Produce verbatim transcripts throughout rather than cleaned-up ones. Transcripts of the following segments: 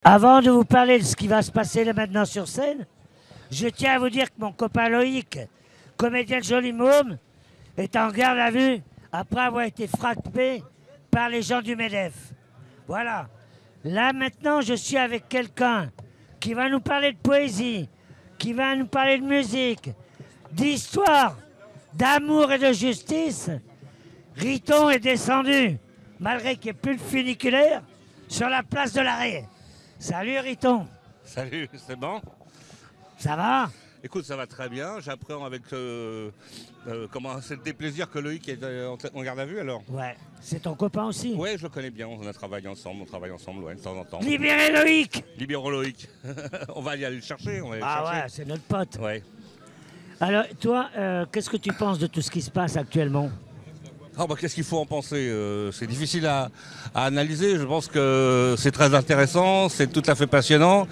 Avant de vous parler de ce qui va se passer là maintenant sur scène, je tiens à vous dire que mon copain Loïc, comédien de Joli Môme, est en garde à vue après avoir été frappé par les gens du MEDEF. Voilà. Là maintenant, je suis avec quelqu'un qui va nous parler de poésie, qui va nous parler de musique, d'histoire, d'amour et de justice. Riton est descendu, malgré qu'il n'y ait plus de funiculaire, sur la place de l'Arrêt. Salut Riton. Salut, c'est bon? Ça va? Écoute, ça va très bien. J'apprends avec euh, euh, comment c'est des plaisirs que Loïc est en, en garde à vue alors. Ouais, c'est ton copain aussi. Ouais, je le connais bien. On a travaillé ensemble, on travaille ensemble, ouais, de temps en temps. Libérez Loïc. Libérons Loïc. On va y aller le chercher. On va aller ah le chercher. ouais, c'est notre pote. Ouais. Alors toi, euh, qu'est-ce que tu penses de tout ce qui se passe actuellement? Oh bah, qu'est-ce qu'il faut en penser? euh, C'est difficile à, à analyser. Je pense que c'est très intéressant, c'est tout à fait passionnant.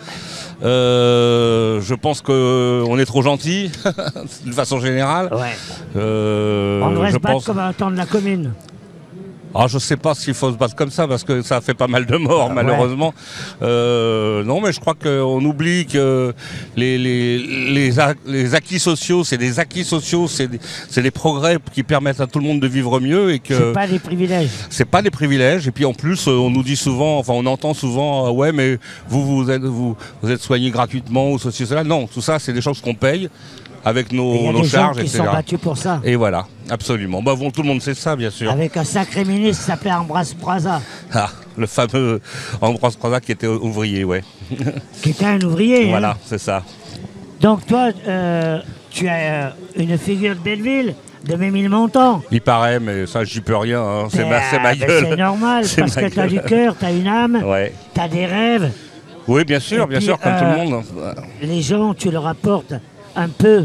Euh, je pense qu'on est trop gentil, de façon générale. Ouais. Euh, On devrait je se battre pense... comme un temps de la commune. Ah, je sais pas s'il faut se battre comme ça parce que ça fait pas mal de morts ah, malheureusement. Ouais. Euh, non, mais je crois qu'on oublie que les, les, les, les acquis sociaux, c'est des acquis sociaux, c'est des, des progrès qui permettent à tout le monde de vivre mieux et que c'est pas des privilèges. C'est pas des privilèges. Et puis en plus, on nous dit souvent, enfin on entend souvent, euh, ouais, mais vous vous êtes vous, vous êtes soigné gratuitement ou ceci cela. Non, tout ça, c'est des choses qu'on paye avec nos, nos charges, et et cetera. Il y a des gens qui sont battus pour ça. Et voilà, absolument. Bah, bon, tout le monde sait ça, bien sûr. Avec un sacré ministre qui s'appelait Ambroise Praza. Ah, le fameux Ambroise Praza qui était ouvrier, ouais. Qui était un ouvrier. Voilà, hein. c'est ça. Donc toi, euh, tu as euh, une figure de Belleville, de Ménilmontant. Il paraît, mais ça, j'y peux rien. Hein. C'est ma, ah, ma gueule. C'est normal, parce que tu as du cœur, tu as une âme, ouais. tu as des rêves. Oui, bien sûr, et bien puis, sûr, comme euh, tout le monde. Les gens, tu leur apportes un peu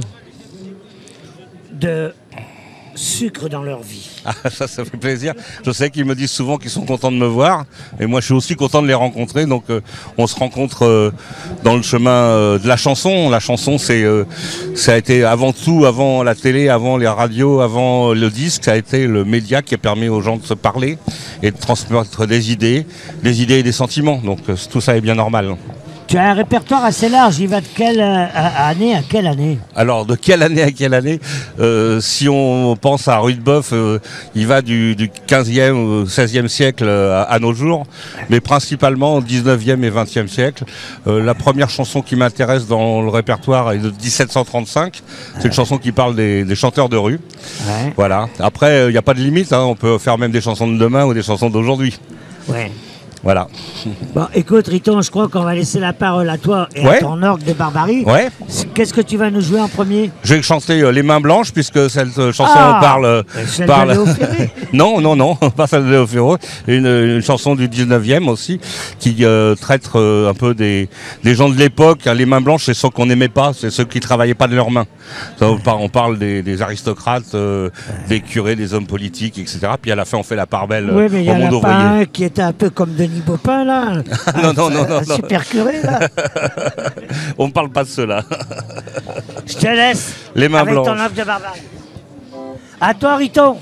de sucre dans leur vie. Ah, ça, ça fait plaisir. Je sais qu'ils me disent souvent qu'ils sont contents de me voir. Et moi, je suis aussi content de les rencontrer. Donc, euh, on se rencontre euh, dans le chemin euh, de la chanson. La chanson, c'est, euh, ça a été avant tout, avant la télé, avant les radios, avant le disque, ça a été le média qui a permis aux gens de se parler et de transmettre des idées, des idées et des sentiments. Donc, euh, tout ça est bien normal. Tu as un répertoire assez large, il va de quelle euh, année à quelle année? Alors, de quelle année à quelle année? euh, Si on pense à Rudebeuf, euh, il va du, du quinzième au seizième siècle euh, à, à nos jours, mais principalement au dix-neuvième et vingtième siècle. Euh, la première chanson qui m'intéresse dans le répertoire est de dix-sept cent trente-cinq. C'est une chanson qui parle des, des chanteurs de rue. Ouais. Voilà. Après, il euh, n'y a pas de limite, hein. On peut faire même des chansons de demain ou des chansons d'aujourd'hui. Ouais. Voilà. Bon, écoute, Riton, je crois qu'on va laisser la parole à toi et ouais. à ton orgue de barbarie. Ouais. Qu'est-ce que tu vas nous jouer en premier? Je vais chanter euh, Les Mains Blanches, puisque cette euh, chanson ah, parle... Euh, celle parle... de Léo Ferré. Non, non, non, pas celle de Léo Ferré. Une, une chanson du dix-neuvième aussi, qui euh, traite euh, un peu des, des gens de l'époque. Les Mains Blanches, c'est ceux qu'on n'aimait pas, c'est ceux qui travaillaient pas de leurs mains. Ça, on, parle, on parle des, des aristocrates, euh, des curés, des hommes politiques, et cetera. Puis à la fin, on fait la part belle oui, mais au monde y en a pas ouvrier. Un qui était un peu comme Denis Baupin, là. non, non, non, non, un non. super curé, là. On ne parle pas de cela. Je te laisse. Les mains avec blanches. Ton orgue de barbarie. À toi, Riton.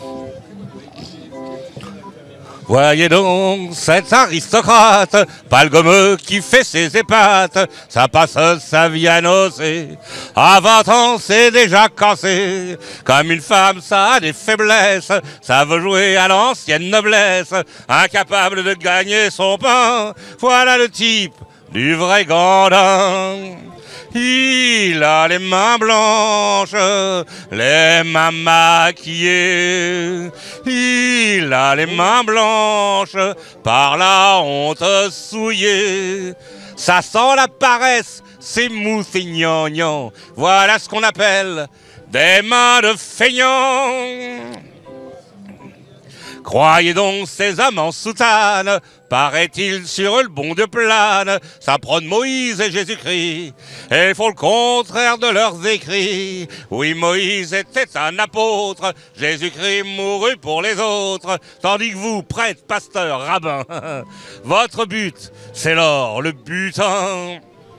Voyez donc cet aristocrate, pas le gommeux qui fait ses épates, ça passe sa vie à nocer, à vingt ans c'est déjà cassé, comme une femme ça a des faiblesses, ça veut jouer à l'ancienne noblesse, incapable de gagner son pain, voilà le type du vrai gandin. Il a les mains blanches, les mains maquillées. Il a les mains blanches, par la honte souillée. Ça sent la paresse, c'est mou, c'est gnangnan. Voilà ce qu'on appelle des mains de feignant. Croyez donc ces hommes en soutane, paraît-il sur le bon de plane, ça prône Moïse et Jésus-Christ, et font le contraire de leurs écrits. Oui, Moïse était un apôtre, Jésus-Christ mourut pour les autres, tandis que vous, prêtres, pasteurs, rabbins, votre but, c'est l'or, le butin.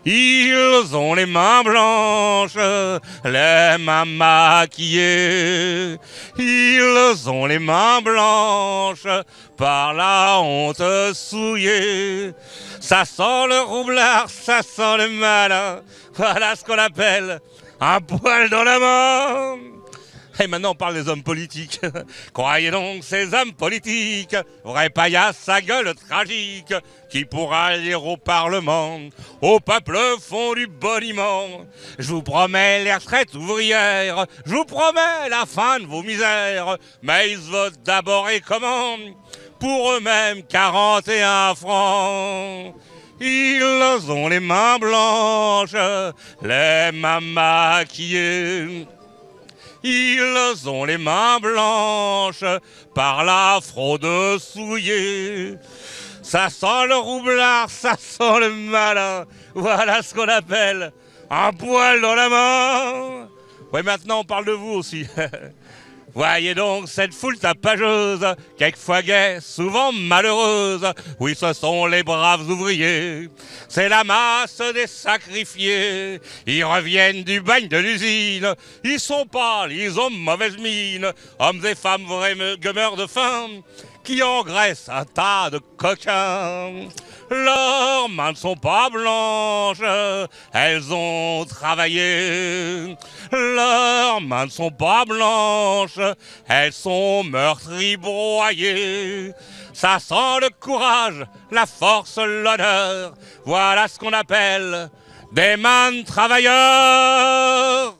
Ils ont les mains blanches, les mains maquillées. Ils ont les mains blanches par la honte souillée. Ça sent le roublard, ça sent le malin. Voilà ce qu'on appelle un poil dans la main. Et maintenant on parle des hommes politiques. Croyez donc ces hommes politiques, vrai paillasse à gueule tragique, qui pourra lire au Parlement, au peuple font du boniment. Je vous promets les retraites ouvrières, je vous promets la fin de vos misères, mais ils votent d'abord et comment? Pour eux-mêmes quarante et un francs. Ils ont les mains blanches, les mains maquillées. Ils ont les mains blanches par la fraude souillée. Ça sent le roublard, ça sent le malin. Voilà ce qu'on appelle un poil dans la main. Oui, maintenant on parle de vous aussi. Voyez donc cette foule tapageuse, quelquefois gaie, souvent malheureuse. Oui, ce sont les braves ouvriers, c'est la masse des sacrifiés. Ils reviennent du bagne de l'usine, ils sont pâles, ils ont mauvaise mine. Hommes et femmes vrais meurent de faim, qui engraissent un tas de coquins. Leurs mains ne sont pas blanches, elles ont travaillé. Leurs mains ne sont pas blanches, elles sont meurtries, broyées. Ça sent le courage, la force, l'honneur. Voilà ce qu'on appelle des mains de travailleurs.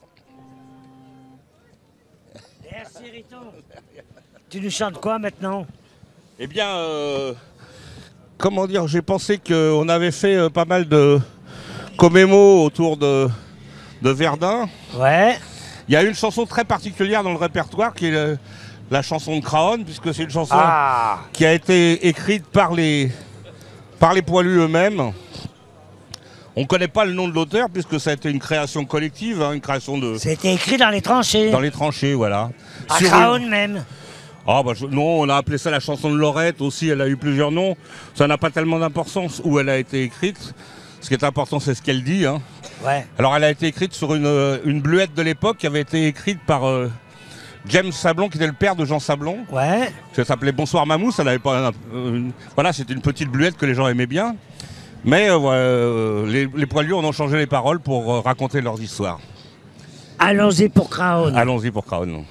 Merci Riton. Tu nous chantes quoi maintenant? Eh bien, euh, comment dire, j'ai pensé qu'on avait fait euh, pas mal de commémos autour de, de Verdun. Ouais. Il y a une chanson très particulière dans le répertoire qui est le, la chanson de Craonne, puisque c'est une chanson Ah. qui a été écrite par les, par les poilus eux-mêmes. On ne connaît pas le nom de l'auteur puisque ça a été une création collective, hein, une création de... C'était écrit dans les tranchées. Dans les tranchées, voilà. À Sur Craonne une... même. Ah bah je... non, on a appelé ça la chanson de Lorette aussi, elle a eu plusieurs noms. Ça n'a pas tellement d'importance où elle a été écrite. Ce qui est important, c'est ce qu'elle dit. Hein. Ouais. Alors elle a été écrite sur une, une bluette de l'époque qui avait été écrite par euh, James Sablon, qui était le père de Jean Sablon. Ouais. Ça s'appelait Bonsoir Mamou, ça n'avait pas... Un, une... Voilà, c'était une petite bluette que les gens aimaient bien. Mais euh, euh, les, les poilus en ont changé les paroles pour euh, raconter leurs histoires. Allons-y pour Craonne. Allons-y pour Craonne.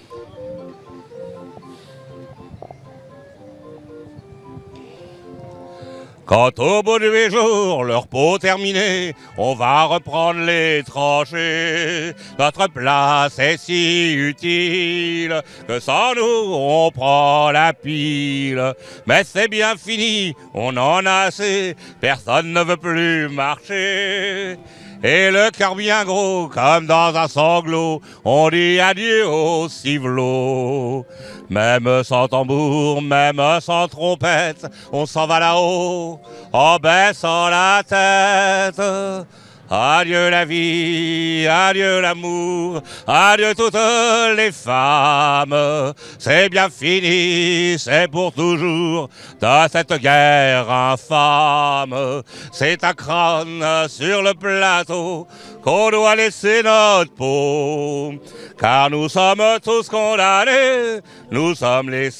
Quand au bout de huit jours, leur peau terminée, on va reprendre les tranchées. Notre place est si utile que sans nous, on prend la pile. Mais c'est bien fini, on en a assez, personne ne veut plus marcher. Et le cœur bien gros, comme dans un sanglot, on dit adieu au civelot. Même sans tambour, même sans trompette, on s'en va là-haut, en baissant la tête. Adieu la vie, adieu l'amour, adieu toutes les femmes. C'est bien fini, c'est pour toujours, dans cette guerre infâme. C'est à Craonne, sur le plateau, qu'on doit laisser notre peau. Car nous sommes tous condamnés, nous sommes les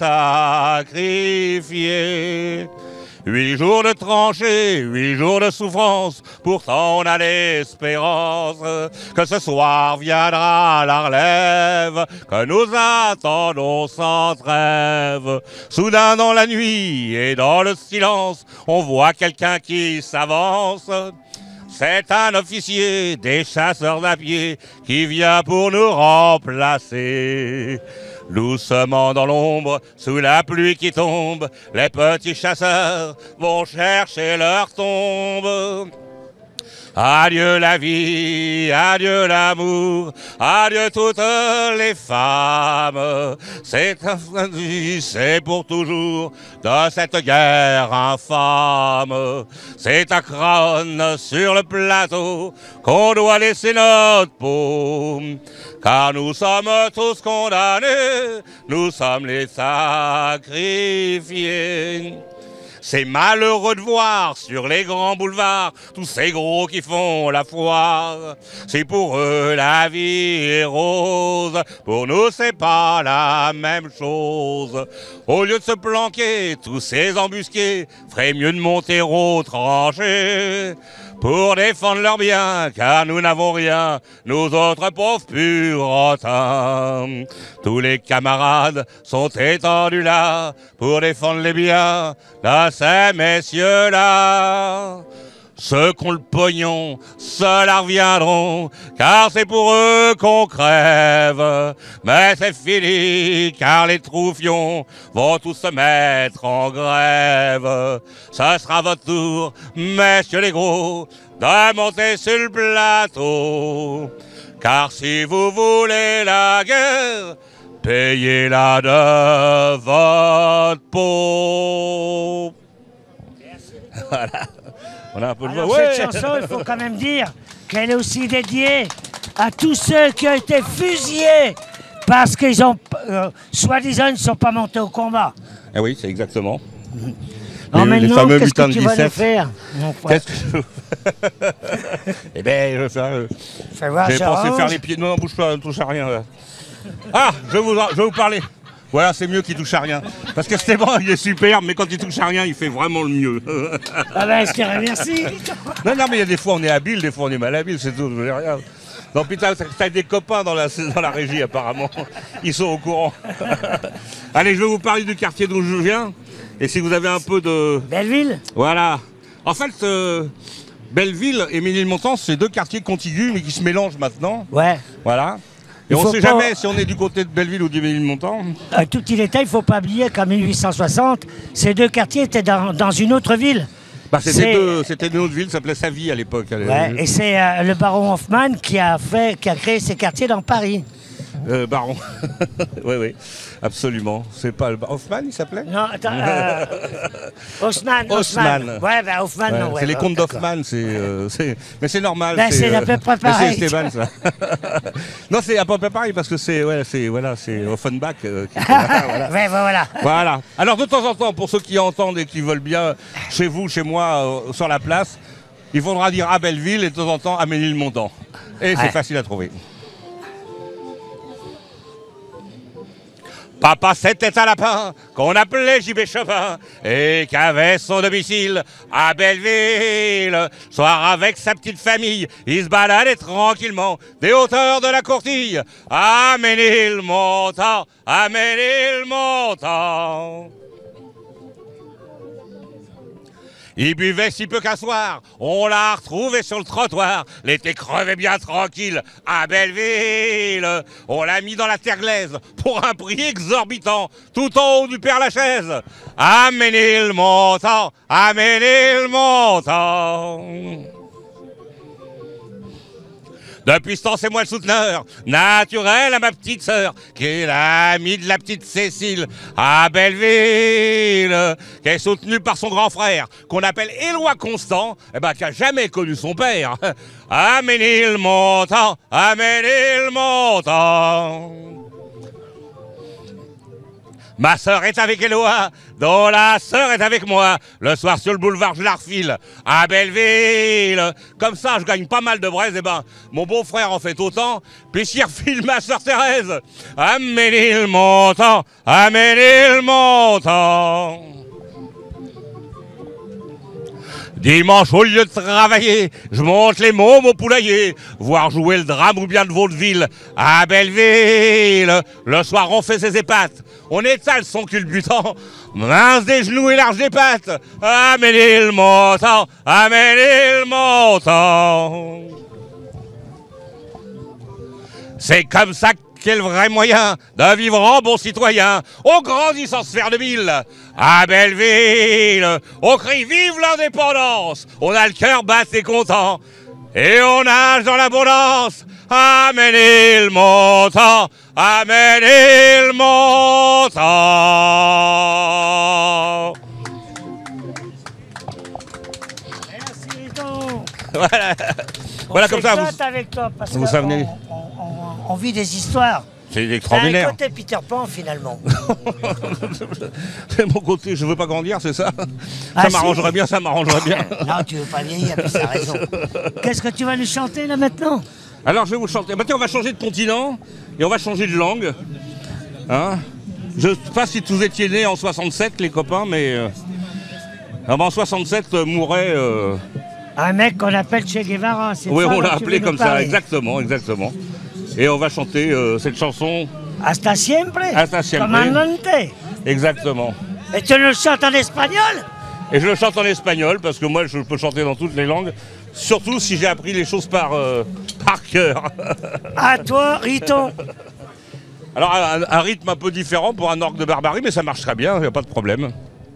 sacrifiés. Huit jours de tranchées, huit jours de souffrance, pourtant on a l'espérance que ce soir viendra la relève, que nous attendons sans trêve. Soudain dans la nuit et dans le silence, on voit quelqu'un qui s'avance. C'est un officier des chasseurs à pied qui vient pour nous remplacer. Doucement dans l'ombre, sous la pluie qui tombe, les petits chasseurs vont chercher leur tombe. Adieu la vie, adieu l'amour, adieu toutes les femmes. C'est un c'est pour toujours dans cette guerre infâme. C'est à Craonne, sur le plateau, qu'on doit laisser notre peau. Car nous sommes tous condamnés, nous sommes les sacrifiés. C'est malheureux de voir sur les grands boulevards tous ces gros qui font la foire. Si pour eux la vie est rose, pour nous c'est pas la même chose. Au lieu de se planquer, tous ces embusqués feraient mieux de monter aux tranchées pour défendre leurs biens, car nous n'avons rien, nous autres pauvres puritains. Tous les camarades sont étendus là pour défendre les biens de ces messieurs-là. Ceux qui ont le pognon, ceux-là reviendront, car c'est pour eux qu'on crève. Mais c'est fini, car les troufions vont tous se mettre en grève. Ce sera votre tour, messieurs les gros, de monter sur le plateau. Car si vous voulez la guerre, payez-la de votre peau. Voilà. On a un peu de Alors, voix. cette Ouais. chanson, il faut quand même dire qu'elle est aussi dédiée à tous ceux qui ont été fusillés parce qu'ils ont, euh, soi-disant, ils ne sont pas montés au combat. Eh oui, c'est exactement. Alors Les- les maintenant, fameux qu'est-ce que mutins de tu vas nous dix-sept. faire? Donc, ouais. Qu'est-ce que je... Eh ben, je vais faire... euh, Fais voir, J'ai ça pensé arrange. faire les pieds. Non, non, bouge pas, ne touche à rien. Là. Ah, je vais vous, je vais vous parler. Voilà, c'est mieux qu'il touche à rien. Parce que Stéban, il est superbe, mais quand il touche à rien, il fait vraiment le mieux. Ah ben, je te remercie. Non, non, mais il y a des fois on est habile, des fois on est mal habile, c'est tout. Je veux rien. Non, putain, t'as des copains dans la, dans la régie, apparemment. Ils sont au courant. Allez, je vais vous parler du quartier d'où je viens. Et si vous avez un peu de... Belleville? Voilà. En fait, euh, Belleville et Ménilmontant, c'est deux quartiers contigus, mais qui se mélangent maintenant. Ouais. Voilà. Et Il on faut ne sait pas- jamais si on est du côté de Belleville ou du Ménilmontant. Un tout petit détail, il ne faut pas oublier qu'en mille huit cent soixante, ces deux quartiers étaient dans, dans une autre ville. Bah, c'était C'est- deux- c'était une autre ville, ça s'appelait Savy à l'époque. Ouais, et c'est euh, le baron Hoffmann qui a, fait, qui a créé ces quartiers dans Paris. Euh, Baron. Oui, oui, absolument. C'est pas le Bar- Hoffmann, il s'appelait. Non, attends. Euh, Haussmann. Haussmann. Ouais, ben Hoffmann, Ouais, non. ouais, c'est les ouais, contes d'accord. d'Hoffmann, c'est, euh, c'est- mais c'est normal. Ben, c'est à peu près mais pareil. C'est Esteban, ça. Non, c'est à peu près pareil parce que c'est, ouais, c'est, voilà, c'est Offenbach. euh, qui- voilà. Ouais, voilà. Voilà. Alors de temps en temps, pour ceux qui entendent et qui veulent bien, chez vous, chez moi, euh, sur la place, il faudra dire à Belleville et de temps en temps à Ménilmontant. Et c'est Ouais. facile à trouver. Papa, c'était un lapin qu'on appelait J B Chopin et qui avait son domicile à Belleville. Soir avec sa petite famille, il se baladait tranquillement des hauteurs de la Courtille à Ménilmontant, à Ménilmontant. Il buvait si peu qu'un soir, on l'a retrouvé sur le trottoir. L'été crevait bien tranquille à Belleville. On l'a mis dans la terre glaise pour un prix exorbitant, tout en haut du Père-Lachaise. À Ménilmontant, à Ménilmontant. Depuis ce temps, c'est moi le souteneur naturel à ma petite sœur, qui est l'amie de la petite Cécile à Belleville, qui est soutenue par son grand frère, qu'on appelle Éloi Constant, eh ben, qui a jamais connu son père. À Ménilmontant, à Ménilmontant. Ma sœur est avec Éloi, dont la sœur est avec moi. Le soir sur le boulevard, je la refile à Belleville. Comme ça, je gagne pas mal de braise. Et ben, mon beau-frère en fait autant. Puis j'y refile ma sœur Thérèse à Ménilmontant, à Ménilmontant. Dimanche, au lieu de travailler, je monte les mômes au poulailler, voir jouer le drame ou bien le vaudeville à Belleville. Le soir, on fait ses épates, on étale son culbutant, mince des genoux et large des pattes, à Ménilmontant, à Ménilmontant. C'est comme ça qu'est le vrai moyen de vivre en bon citoyen. On grandit sans se faire de mille. À Belleville, on crie vive l'indépendance. On a le cœur battu et content. Et on nage dans l'abondance. À Ménilmontant, à Ménilmontant. Merci donc. Voilà. On Voilà comme ça. s'éclate Vous... avec toi parce vous qu'on savez. on, on- on vit des histoires. C'est T'as un extraordinaire. côté Peter Pan, finalement. C'est mon côté, je veux pas grandir, c'est ça? Ah, Ça si. m'arrangerait bien, ça m'arrangerait bien. Non, tu veux pas vieillir, mais t'as raison. Qu'est-ce que tu vas nous chanter, là, maintenant? Alors je vais vous chanter. Bah, tiens, on va changer de continent et on va changer de langue. Hein, je ne sais pas si vous étiez nés en soixante-sept, les copains, mais euh, en soixante-sept euh, mourait. Euh... Un mec qu'on appelle Che Guevara, c'est Oui, ça on dont l'a tu appelé veux comme nous ça, parler. exactement, exactement. Et on va chanter euh, cette chanson. Hasta siempre. Hasta siempre. Comandante. Exactement. Et tu nous le chantes en espagnol? Et je le chante en espagnol parce que moi je peux chanter dans toutes les langues, surtout si j'ai appris les choses par, euh, par cœur. À toi, Riton. Alors un, un rythme un peu différent pour un orgue de barbarie, mais ça marche très bien, il n'y a pas de problème.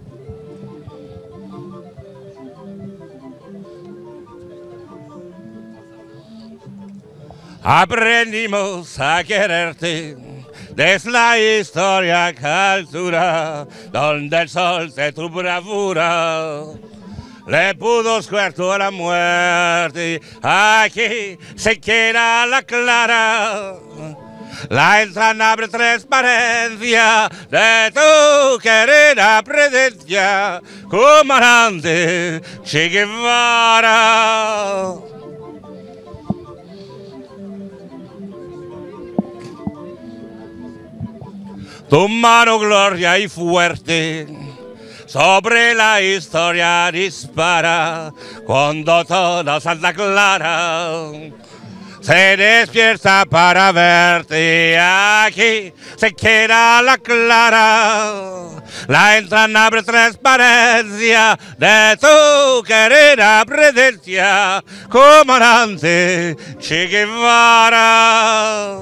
Aprendimos a quererte desde la historia cultura, donde el sol de tu bravura le pudo escuerto a la muerte. Aquí se queda la clara, la entrañable transparencia de tu querida presencia, comandante Che Guevara. Tu mano gloria y fuerte sobre la historia dispara cuando toda Santa Clara se despierta para verte. Aquí se queda la clara, la entrañable transparencia de tu querida presencia, comandante Che Guevara.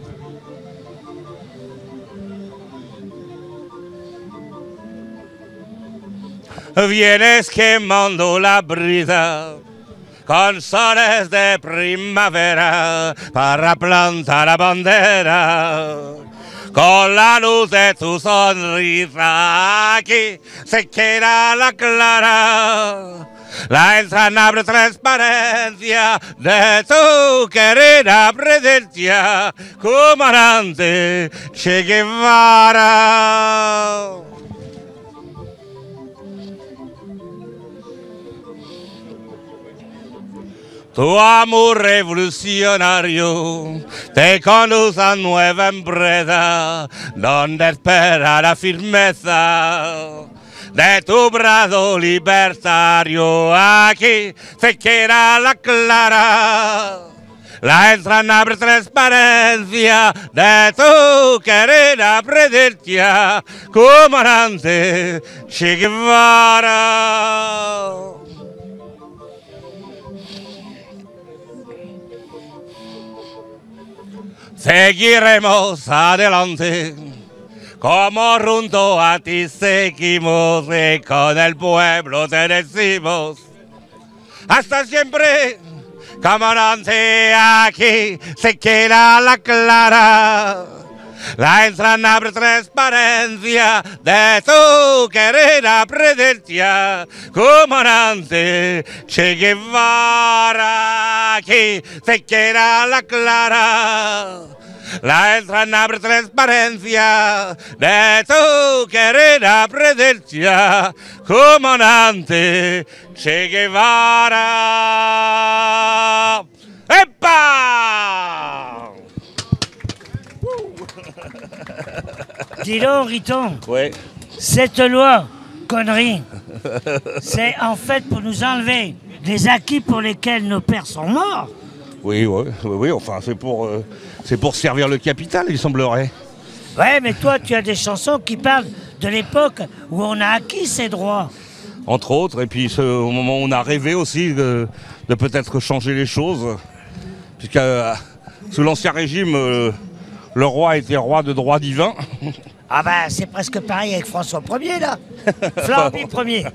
Vienes quemando la brisa con soles de primavera para plantar la bandera. Con la luz de tu sonrisa aquí se queda la clara, la entrañable transparencia de tu querida presencia, comandante Che Guevara. Tu amor revolucionario te conduce a nueva empresa, donde espera la firmeza de tu brazo libertario. Aquí se queda la clara, la entrañable transparencia de tu querida presencia, comandante Che Guevara. Seguiremos adelante, como junto a ti seguimos y con el pueblo te decimos, hasta siempre, comandante, aquí se queda la clara, la entrañable transparencia de tu querida presencia, comandante Che Guevara. Aquí se queda la clara, la entrañable transparencia de tu querida presencia, comandante Che Guevara. ¡Epa! Dis donc, Riton, Ouais. cette loi, connerie, c'est en fait pour nous enlever des acquis pour lesquels nos pères sont morts. Oui, oui, oui, oui, enfin, c'est pour, euh, c'est pour servir le capital, il semblerait. Ouais, mais toi, tu as des chansons qui parlent de l'époque où on a acquis ces droits. Entre autres, et puis ce, au moment où on a rêvé aussi de, de peut-être changer les choses, puisque euh, sous l'Ancien Régime, euh, le roi était roi de droit divin. Ah bah, c'est presque pareil avec François Ier, là. Flamby Ier.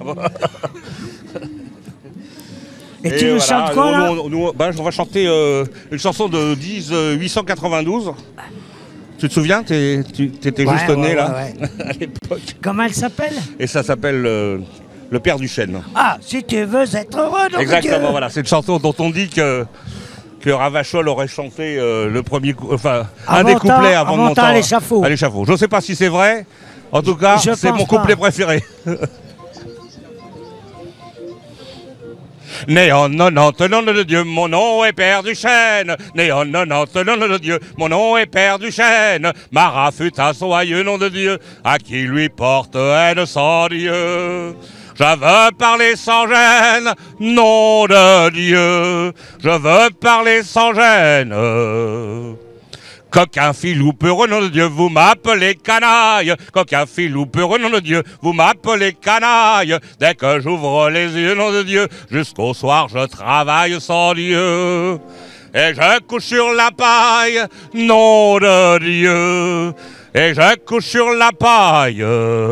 Et, Et tu nous voilà, chantes quoi, là? nous, nous, bah, On va chanter euh, une chanson de dix huit cent quatre-vingt-douze. Tu te souviens? Tu étais ouais, juste ouais, né, ouais, là, ouais. à l'époque. Comment elle s'appelle? Et ça s'appelle euh, Le Père du Chêne. Ah, si tu veux être heureux, donc exactement, Dieu. Voilà. C'est une chanson dont on dit que que Ravachol aurait chanté euh, le premier coup, enfin En un des montant- couplets avant en de montant monter à l'échafaud. à l'échafaud. Je ne sais pas si c'est vrai. En tout cas, Je c'est pense mon pas. couplet préféré. Né en nonante, nom de Dieu, mon nom est Père du Chêne. Né en nonante, nom de Dieu, mon nom est Père du Chêne. Marat fut un soyeux nom de Dieu, à qui lui porte haine sans Dieu. Je veux parler sans gêne, nom de Dieu. Je veux parler sans gêne. Coquin filou peureux, nom de Dieu, vous m'appelez canaille. Coquin filou peureux, nom de Dieu, vous m'appelez canaille. Dès que j'ouvre les yeux, nom de Dieu, jusqu'au soir je travaille sans Dieu. Et je couche sur la paille, nom de Dieu. Et je couche sur la paille.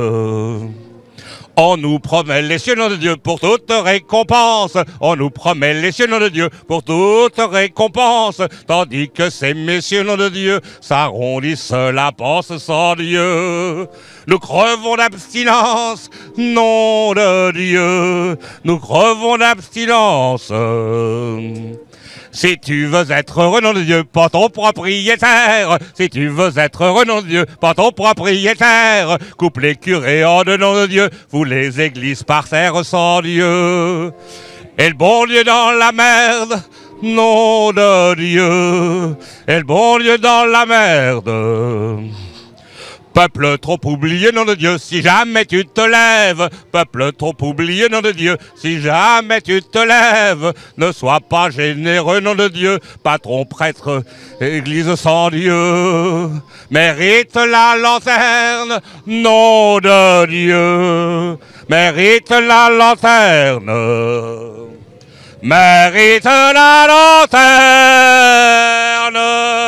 On nous promet les cieux, nom de Dieu, pour toute récompense. On nous promet les cieux, nom de Dieu, pour toute récompense. Tandis que ces messieurs, nom de Dieu, s'arrondissent la panse sans Dieu. Nous crevons d'abstinence, nom de Dieu. Nous crevons d'abstinence. Si tu veux être heureux, nom de Dieu, pas ton propriétaire. Si tu veux être heureux, nom de Dieu, pas ton propriétaire. Coupe les curés en de nom de Dieu, vous les églises par terre sans Dieu. Et le bon Dieu dans la merde, nom de Dieu. Et le bon Dieu dans la merde. Peuple trop oublié, nom de Dieu, si jamais tu te lèves. Peuple trop oublié, nom de Dieu, si jamais tu te lèves. Ne sois pas généreux, nom de Dieu, patron, prêtre, église sans Dieu. Mérite la lanterne, nom de Dieu. Mérite la lanterne. Mérite la lanterne.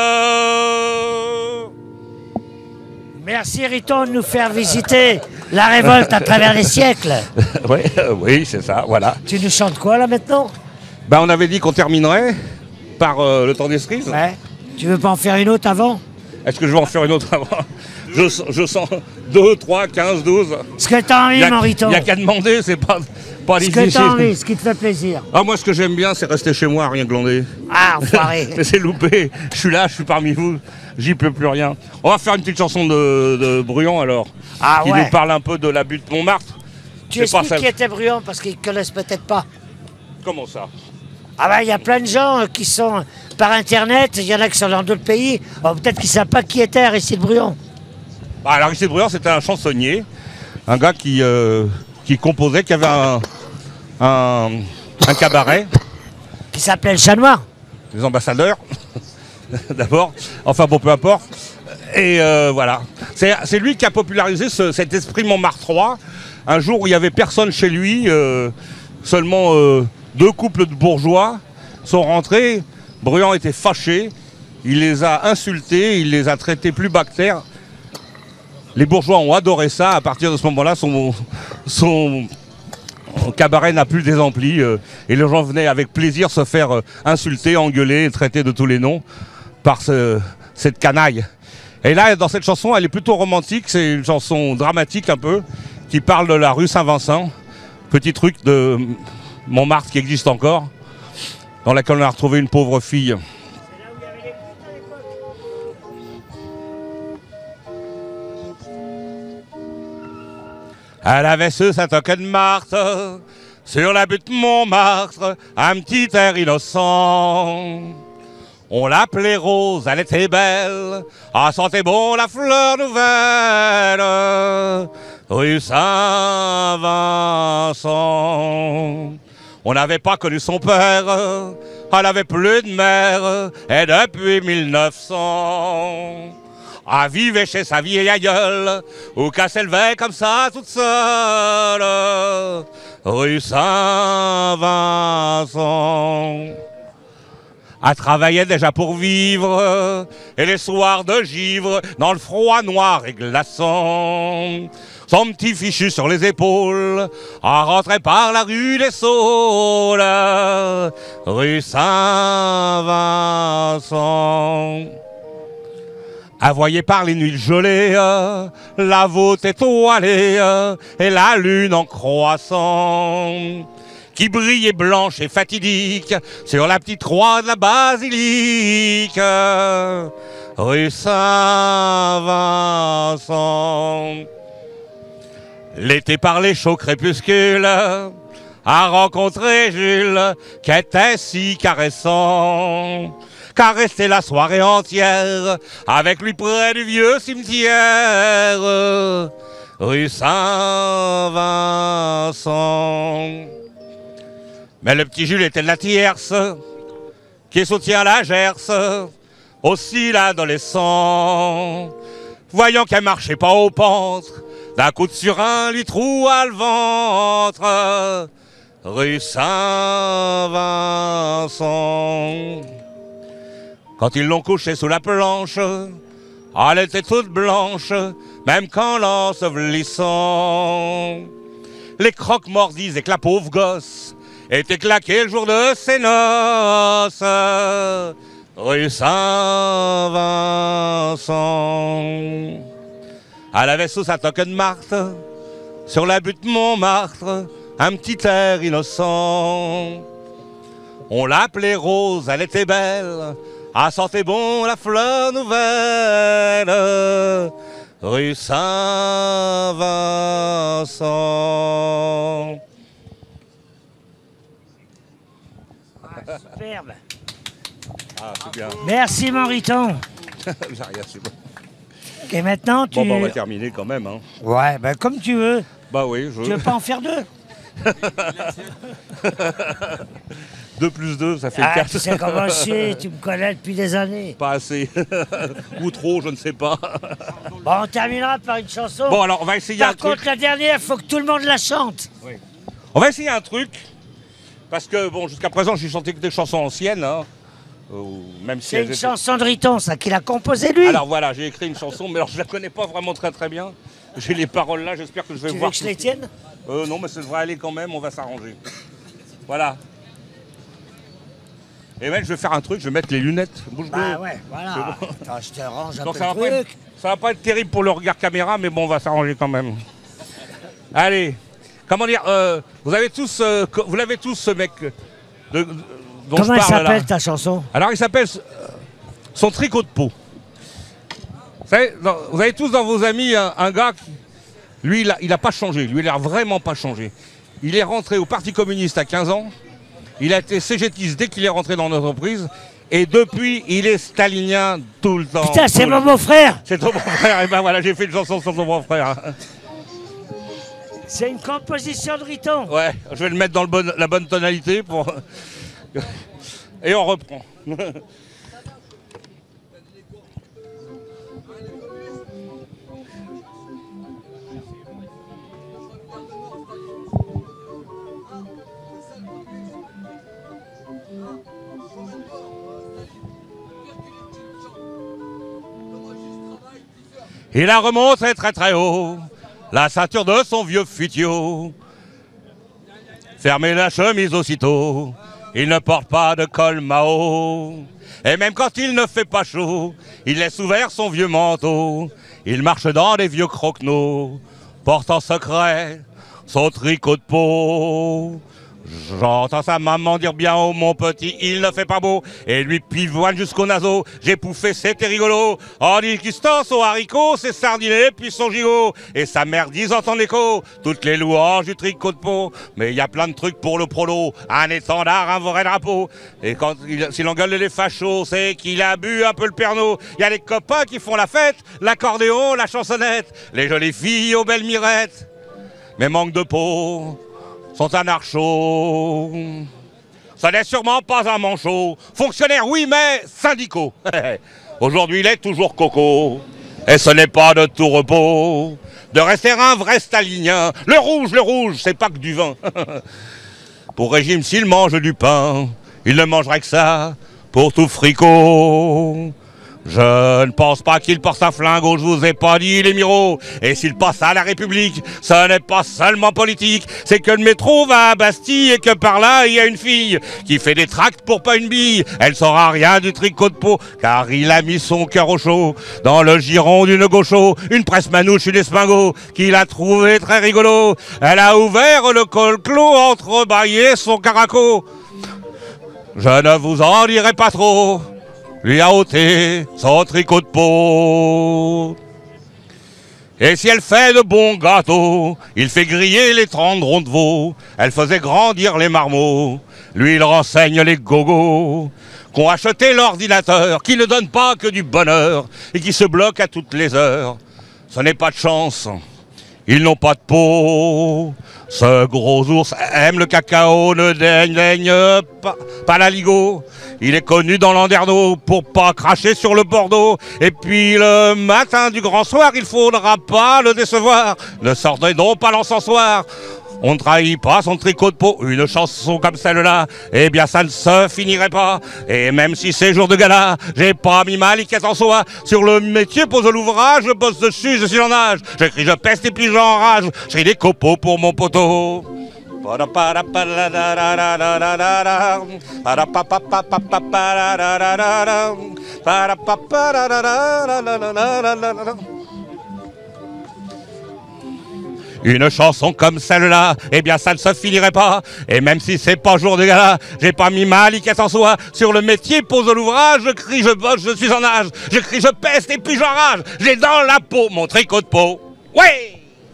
Merci Riton de nous faire visiter la révolte à travers les siècles. Oui, euh, oui, c'est ça, voilà. Tu nous chantes quoi là maintenant? Ben, on avait dit qu'on terminerait par euh, le temps des cerises. Ouais. Tu veux pas en faire une autre avant? Est-ce que je vais en faire une autre avant? je, je sens deux, trois, quinze, douze. Ce que t'as envie, mon Riton. Il n'y a qu'à demander, c'est pas, pas Ce difficile. que t'as envie, ce qui te fait plaisir. Ah, moi, ce que j'aime bien, c'est rester chez moi, à rien glander. Ah, enfoiré. Mais c'est loupé. Je suis là, je suis parmi vous. J'y peux plus rien. On va faire une petite chanson de, de Bruant, alors. Ah qui ouais. nous parle un peu de la butte Montmartre. Tu C'est pas expliques ça. qui était Bruant parce qu'ils connaissent peut-être pas. Comment ça? Ah ben, il y a plein de gens euh, qui sont par Internet, il y en a qui sont dans d'autres pays. Oh, peut-être qu'ils ne savent pas qui était Aristide Bruant. Bah, alors, Aristide Bruant, c'était un chansonnier. Un gars qui, euh, qui composait, qui avait un, un, un cabaret. Qui s'appelait le Chat Noir. Les ambassadeurs, d'abord. Enfin bon, peu importe. Et euh, voilà. C'est c'est lui qui a popularisé ce- cet esprit montmartrois. Un jour où il n'y avait personne chez lui, euh, seulement euh, deux couples de bourgeois sont rentrés. Bruant était fâché. Il les a insultés, il les a traités plus bas que terre. Les bourgeois ont adoré ça. À partir de ce moment-là, son, son cabaret n'a plus des amplis. euh, et les gens venaient avec plaisir se faire euh, insulter, engueuler, traiter de tous les noms par ce- cette canaille. Et là, dans cette chanson, elle est plutôt romantique. C'est une chanson dramatique un peu, qui parle de la rue Saint-Vincent. Petit truc de Montmartre qui existe encore, dans laquelle on a retrouvé une pauvre fille. Elle avait ce sa toque de Marthe, sur la butte Montmartre, un petit air innocent. On l'appelait Rose, elle était belle, ah sentait bon la fleur nouvelle, rue Saint-Vincent. On n'avait pas connu son père, elle avait plus de mère, et depuis mille neuf cents. Elle vivait chez sa vieille aïeule, ou qu'elle s'élevait comme ça toute seule, rue Saint-Vincent. Elle travaillait déjà pour vivre, et les soirs de givre, dans le froid noir et glaçant, son petit fichu sur les épaules, en rentrait par la rue des Saules, rue Saint-Vincent. Elle voyait par les nuits gelées, euh, la voûte étoilée, euh, et la lune en croissant, qui brillait blanche et fatidique sur la petite croix de la basilique, rue Saint-Vincent. L'été par les chauds crépuscules a rencontré Jules, qui était si caressant, qu'a resté la soirée entière avec lui près du vieux cimetière, rue Saint-Vincent. Mais le petit Jules était de la tierce, qui soutient la Gerse, aussi l'adolescent. Voyant qu'elle marchait pas au pentes, d'un coup de surin lui troua le ventre, rue Saint-Vincent. Quand ils l'ont couchée sous la planche, elle était toute blanche, même quand l'ensevelissant. Les croque-morts disaient que la pauvre gosse était claquée le jour de ses noces, rue Saint-Vincent. Elle avait sous sa toque de Marthe, sur la butte Montmartre, un petit air innocent. On l'appelait Rose, elle était belle, elle sentait bon la fleur nouvelle, rue Saint-Vincent. Ah, superbe. Ah, c'est bien. Merci Mariton. J'ai rien, c'est bon. Et maintenant tu... Bon, bah, on va terminer quand même. Hein. Ouais, ben comme tu veux. Bah oui, je... Tu veux pas en faire deux? deux plus deux, ça fait Ah, quatre. tu sais comment je suis, tu me connais depuis des années. Pas assez. Ou trop, je ne sais pas. Bon, on terminera par une chanson. Bon, alors on va essayer Par un contre, truc. la dernière, il faut que tout le monde la chante. Oui. On va essayer un truc. Parce que, bon, jusqu'à présent, j'ai chanté que des chansons anciennes. Hein. Euh, même si C'est elles une étaient- chanson de Riton, ça, qu'il a composé lui. Alors voilà, j'ai écrit une chanson, mais alors je la connais pas vraiment très très bien. J'ai les paroles là, j'espère que je vais tu veux voir. que je les tienne? Euh, non, mais ça devrait aller quand même, on va s'arranger. Voilà. Et même, je vais faire un truc, je vais mettre les lunettes. Bouge Bah bleu. ouais, voilà. C'est bon. Attends, je te range un Donc peu ça va, le pas être, truc. ça va pas être terrible pour le regard caméra, mais bon, on va s'arranger quand même. Allez, comment dire, euh, vous avez tous, euh, co- vous l'avez tous ce mec de, de- dont Comment je elle parle là. s'appelle ta chanson? Alors il s'appelle euh, Son tricot de peau. Vous savez, dans- vous avez tous dans vos amis un, un gars qui, lui, il a, il a pas changé, lui, il a vraiment pas changé. Il est rentré au Parti communiste à quinze ans, il a été cégétiste dès qu'il est rentré dans l'entreprise, et depuis, il est stalinien tout le temps. Putain, c'est Tout mon le- beau-frère. C'est ton beau-frère, et ben voilà, j'ai fait une chanson sur ton beau-frère. C'est une composition de Riton. Ouais, je vais le mettre dans le bon- la bonne tonalité pour... Et on reprend. Il a remonté très très haut la ceinture de son vieux futio. Fermez la chemise aussitôt, il ne porte pas de col Mao. Et même quand il ne fait pas chaud, il laisse ouvert son vieux manteau. Il marche dans des vieux croquenots, porte en secret son tricot de peau. J'entends sa maman dire bien oh mon petit, il ne fait pas beau. Et lui pivoine jusqu'au naseau, j'ai pouffé, c'était rigolo. On dit qu'il se torse au haricot, c'est sardiné, puis son gigot. Et sa mère dit en écho, toutes les louanges du tricot de peau. Mais il y a plein de trucs pour le prolo, un étendard, un vrai drapeau. Et quand il, s'il engueule les fachos, c'est qu'il a bu un peu le perno. Il y a les copains qui font la fête, l'accordéon, la chansonnette, les jolies filles aux belles mirettes. Mais manque de peau sont anarchos. Ça n'est sûrement pas un manchot. Fonctionnaire, oui, mais syndicaux. Aujourd'hui, il est toujours coco. Et ce n'est pas de tout repos de rester un vrai stalinien. Le rouge, le rouge, c'est pas que du vin. Pour régime, s'il mange du pain, il ne mangerait que ça pour tout fricot. Je ne pense pas qu'il porte un flingot, je vous ai pas dit les miroirs. Et s'il passe à la République, ce n'est pas seulement politique, c'est que le métro va à Bastille et que par là, il y a une fille qui fait des tracts pour pas une bille. Elle saura rien du tricot de peau, car il a mis son cœur au chaud. Dans le giron d'une gaucho, une presse manouche, une espingo, qu'il a trouvé très rigolo. Elle a ouvert le col clos, entrebâillé son caraco. Je ne vous en dirai pas trop. Lui a ôté son tricot de peau. Et si elle fait de bons gâteaux, il fait griller les tendrons de veau. Elle faisait grandir les marmots, lui il renseigne les gogos qu'ont acheté l'ordinateur, qui ne donne pas que du bonheur et qui se bloque à toutes les heures. Ce n'est pas de chance, ils n'ont pas de peau. Ce gros ours aime le cacao, ne daigne, daigne pas, pas la ligo. Il est connu dans Landerneau pour pas cracher sur le Bordeaux. Et puis le matin du grand soir, il faudra pas le décevoir. Ne sortez donc pas l'encensoir. On ne trahit pas son tricot de peau. Une chanson comme celle-là, eh bien ça ne se finirait pas. Et même si c'est jour de gala, j'ai pas mis ma liquette en soie. Sur le métier pose l'ouvrage, je bosse dessus, je suis en âge. J'écris, je peste et puis j'enrage. Je crie des copeaux pour mon poteau. Une chanson comme celle-là, eh bien ça ne se finirait pas. Et même si c'est pas jour de gala, j'ai pas mis ma liquette en soie. Sur le métier pose l'ouvrage, je crie, je bosse, je suis en âge. Je crie, je peste et puis j'enrage. J'ai dans la peau mon tricot de peau. Ouais.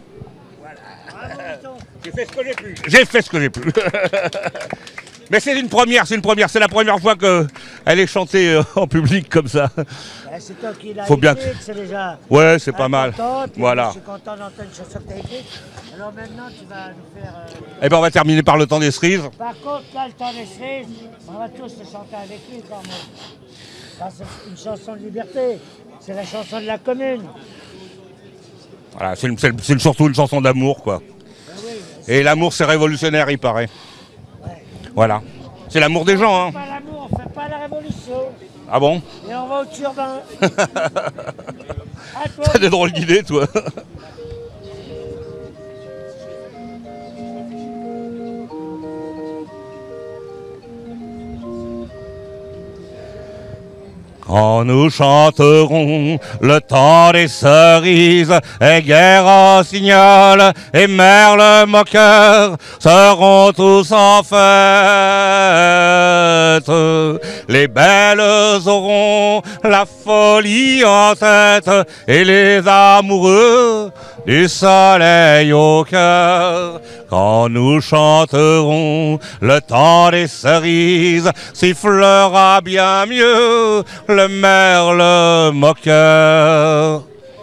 J'ai fait ce que j'ai pu. J'ai fait ce que j'ai pu. Mais c'est une première, c'est une première. C'est la première fois qu'elle est chantée en public comme ça. C'est toi qui l'as Faut bien écrite, c'est déjà... Ouais, c'est pas mal. Voilà. Je suis content d'entendre une chanson que tu as écrite. Alors maintenant, tu vas nous faire... Euh... Eh bien, on va terminer par le temps des cerises. Par contre, là, le temps des cerises, on va tous le chanter avec lui quand même. C'est une chanson de liberté. C'est la chanson de la commune. Voilà, c'est une, une, surtout une chanson d'amour, quoi. Ben oui, et l'amour, c'est révolutionnaire, il paraît. Ouais. Voilà. C'est l'amour des gens, hein. On fait pas l'amour, on fait pas la révolution. Ah bon? Et on va au turbin. T'as des drôles d'idées, toi. Quand nous chanterons le temps des cerises, et Guerre Rossignol et Merle Moqueur seront tous en fête. Les belles auront la folie en tête, et les amoureux du soleil au cœur. Quand nous chanterons le temps des cerises, sifflera bien mieux le merle moqueur.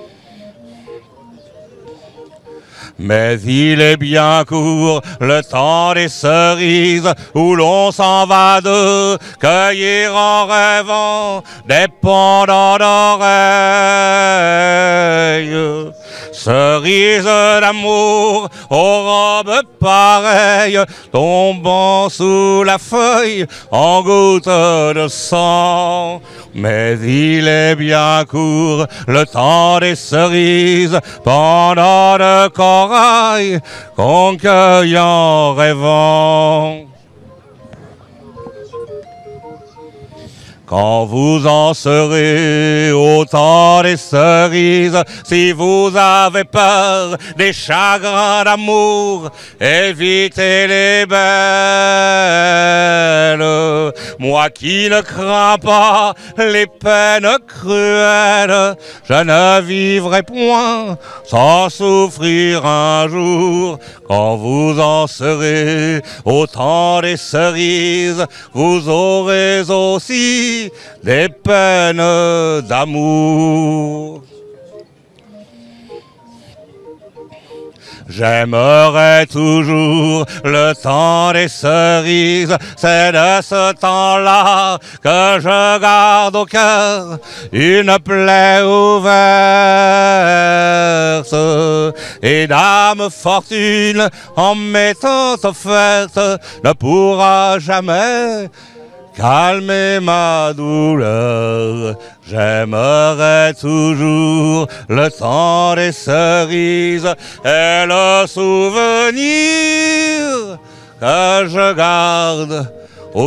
Mais il est bien court le temps des cerises où l'on s'en va de cueillir en rêvant des pendants d'oreilles. Cerises d'amour aux robes pareilles tombant sous la feuille en gouttes de sang. Mais il est bien court le temps des cerises pendant de corail qu'on cueille en rêvant. Quand vous en serez au temps des cerises, si vous avez peur des chagrins d'amour, évitez les belles. Moi qui ne crains pas les peines cruelles, je ne vivrai point sans souffrir un jour. Quand vous en serez au temps des cerises, vous aurez aussi des peines d'amour. J'aimerais toujours le temps des cerises, c'est de ce temps-là que je garde au cœur une plaie ouverte. Et Dame Fortune, en m'étant offerte, ne pourra jamais calmer ma douleur. J'aimerais toujours le temps des cerises et le souvenir que je garde au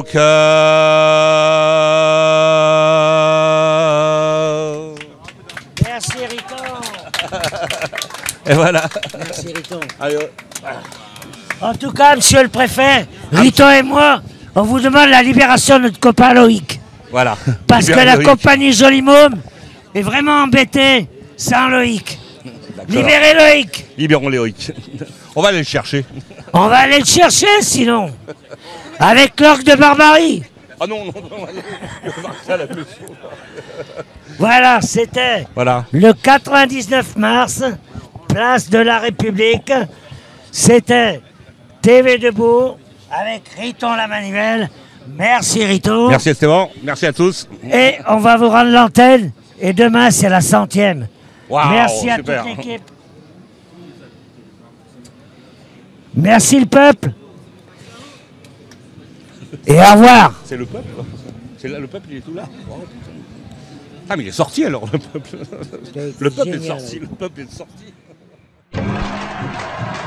cœur. Merci Riton. Et voilà. Merci Riton. Allez, En tout cas, monsieur le préfet, Riton et moi, on vous demande la libération de notre copain Loïc. voilà. Parce que Libérez la Loïc. compagnie Joli Môme est vraiment embêtée sans Loïc. Libérez Loïc. Libérons Loïc. On va aller le chercher. On va aller le chercher sinon. Avec l'orgue de Barbarie. Ah non, non, non. Ça, la plus. Voilà, c'était Voilà. le quatre-vingt-dix-neuf mars, place de la République. C'était T V Debout avec Riton la Manivelle. Merci Riton. Merci Esteban. Merci à tous. Et on va vous rendre l'antenne. Et demain, c'est la centième. Waouh, Merci à super. toute l'équipe. Merci le peuple. Et au revoir. C'est le peuple. C'est là, le peuple, il est tout là. Oh, putain. Ah mais il est sorti alors le peuple. Le peuple est Génial. sorti. Le peuple est sorti.